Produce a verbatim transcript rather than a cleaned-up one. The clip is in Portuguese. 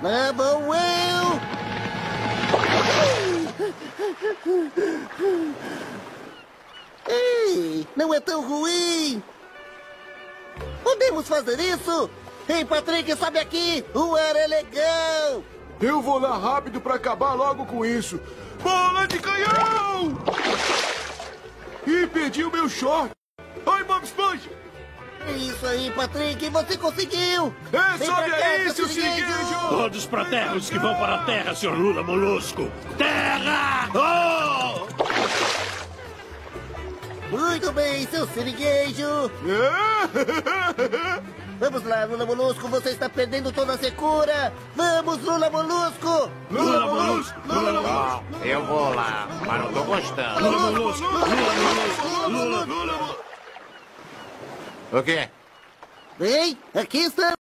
Lá vou eu! Ei, não é tão ruim! Podemos fazer isso? Ei, Patrick, sobe aqui! O ar é legal! Eu vou lá rápido pra acabar logo com isso. Bola de canhão! Ih, perdi o meu short. Oi, Bob Esponja! É isso aí, Patrick, você conseguiu! É, Vem sobe pra cá, aí, seu seu siriguejo! siriguejo! Todos pra terra, os que vão para a terra, senhor Lula Molusco! Terra! Oh! Muito bem, seu siriguejo! Vamos lá, Lula Molusco, você está perdendo toda a secura! Vamos, Lula Molusco! Lula Molusco! Lula Molusco! Ó, eu vou lá, mas não tô gostando. Lula Molusco! Lula Molusco! Lula Molusco! O quê? Bem, aqui está.